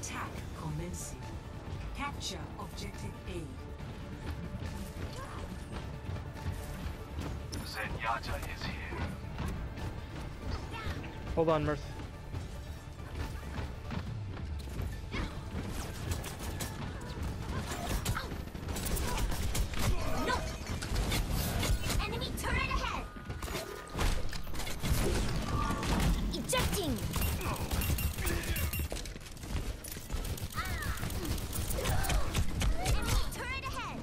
Attack commencing. Capture objective A. Zenyatta is here. Hold on, Mercy. No! Enemy turret ahead! Ejecting! Enemy turret ahead!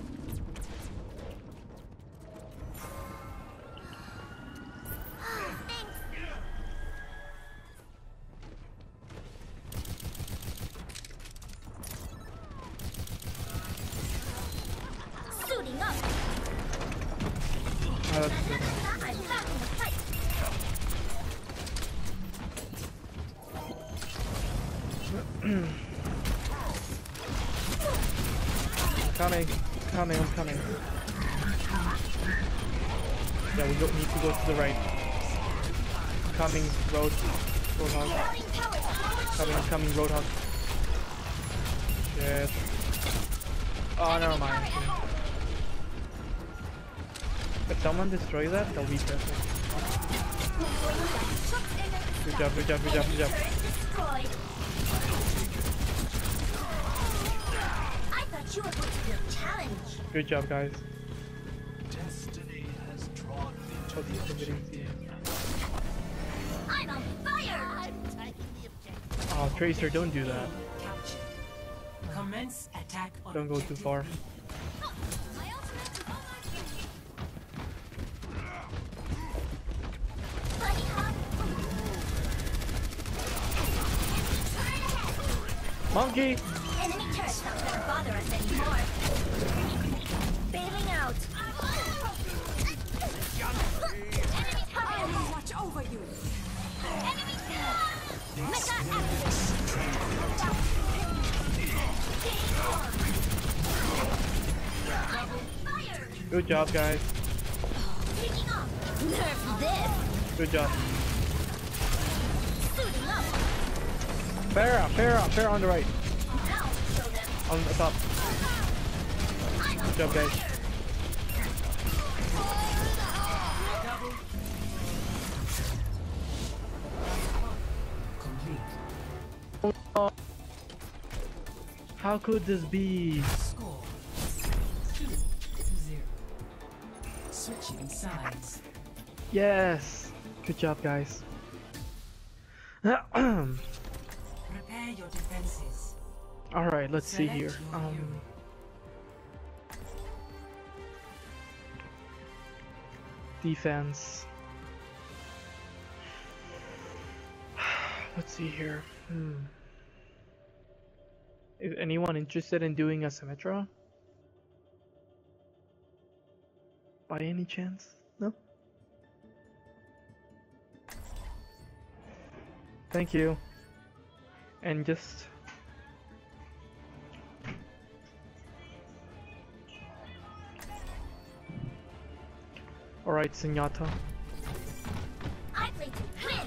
Thanks! Suiting up! That's good. I'm back in the fight! Coming, I'm coming. Yeah, we don't need to go to the right. Coming, Roadhog. Routing power forward! Coming, Roadhog. Shit. Oh, never mind. If someone destroy that, that'll be perfect. Good job. Destroyed. I thought you were going to be a challenge. Good job, guys. Destiny has drawn me Oh, these committing here. I'm on fire! I'm taking the objective. Oh, Tracer, don't do that. Captured. Commence attack on Don't go too objective far. B. My ultimate is almost ready. Buddy hop. Turret ahead. Monkey! Enemy turret's not gonna bother us anymore. Bailing out. Enemy turret. Watch over you. Enemy turret. Mecha activate. Fire. Good job, guys. Taking off. Nerf this. Good job. Suiting up. Pharah on the right. Now show them. On the top. I'm on Good job, guys. Complete. Oh, how could this be? Score 2-0. Switching sides. Yes. Good job, guys. Prepare your defenses. All right, let's see Select here. your hero. Defense. Let's see here. Is anyone interested in doing a Symmetra? By any chance? No? Thank you. And just... Alright, Zenyatta. I play to win.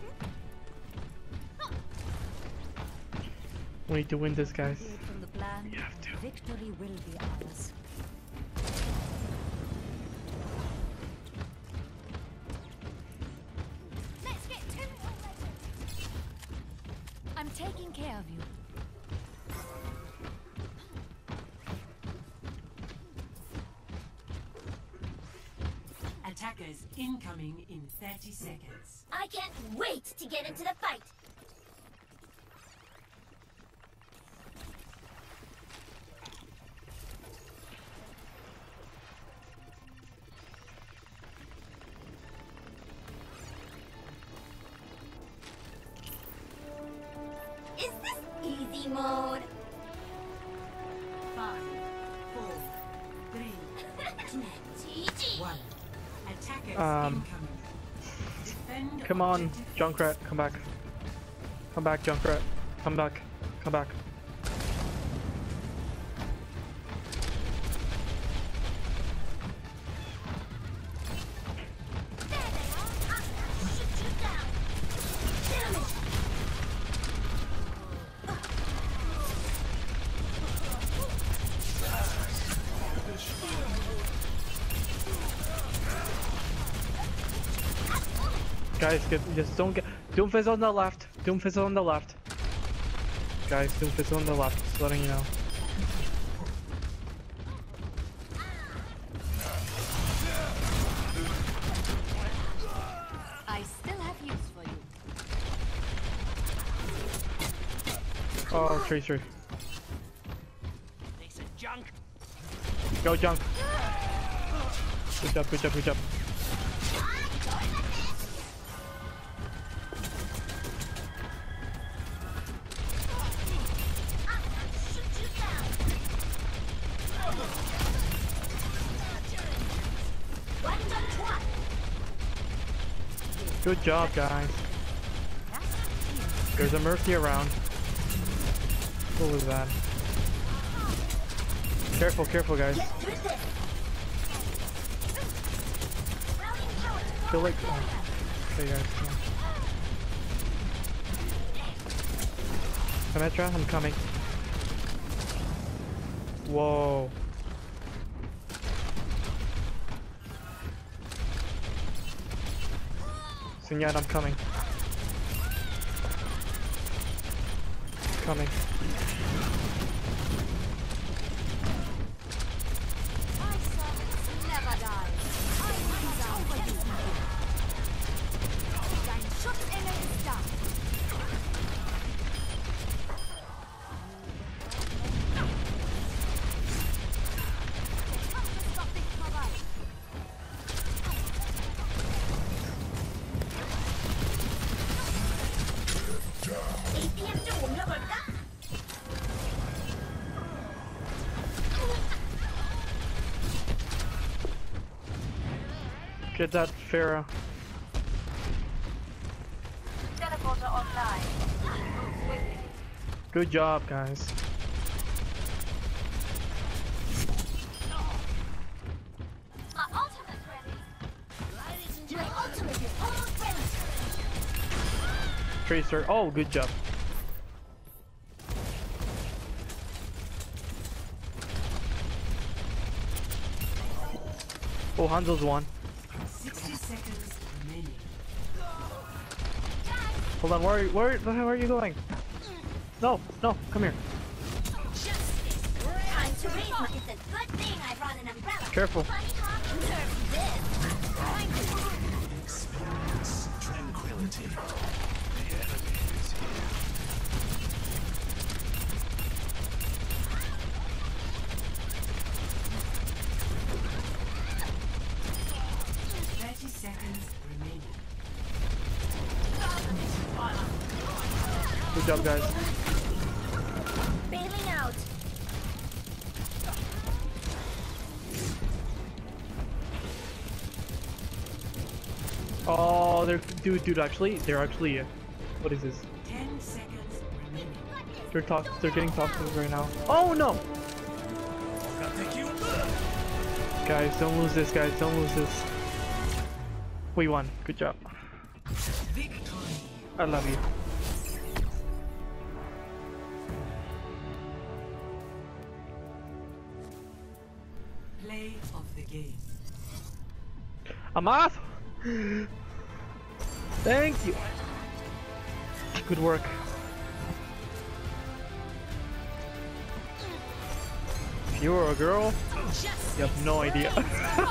We need to win this, guys. From the plan, You have to. victory will be ours. Let's get to it already. I'm taking care of you. Attackers incoming in 30 seconds. I can't wait to get into the fight. Is this easy mode? 5, 4, 3, 2, GG. 1. Attackers incoming. Defend Come on, objective Junkrat, come back. Come back, Junkrat. Come back. Come back. There they are. I'm gonna shoot you down. Damn it. Guys, just don't get. Doomfist on the left. Doomfist on the left. Guys, Doomfist on the left. Just letting you know. I still have use for you. Oh, Tracer. Piece of junk. Go, Junk. Good job, good job, good job. Good job, guys. There's a Mercy around. What was that? Careful, careful, guys. Feel like. Oh. Okay, guys. Symmetra, I'm coming. Whoa. Sinyad, I'm coming. Coming. My servants never die. I am over you. Dein Schutzengel ist da. Der Kampf ist noch nicht vorbei. Get that Pharah. Teleporter online. Move quickly. Good job, guys. My ultimate ready. My ultimate is almost ready. Tracer. Oh, good job. Oh, Hanzo's won. 60 seconds remaining. Hold on, where the hell are you going? No, no, come here. Time to raise my. It's a good thing I brought an umbrella. Careful. Bunny hop deserves this. Experience tranquility. The enemy is here. 30 seconds remaining. Good job, guys. Bailing out. Oh, they're dude. Actually, what is this? 10 seconds remaining. They're getting toxic right now. Oh no! Guys, don't lose this. Guys, don't lose this. We won. Good job. Victory. I love you. Play of the game. I'm off. Thank you. Good work. If you were a girl, you have no idea.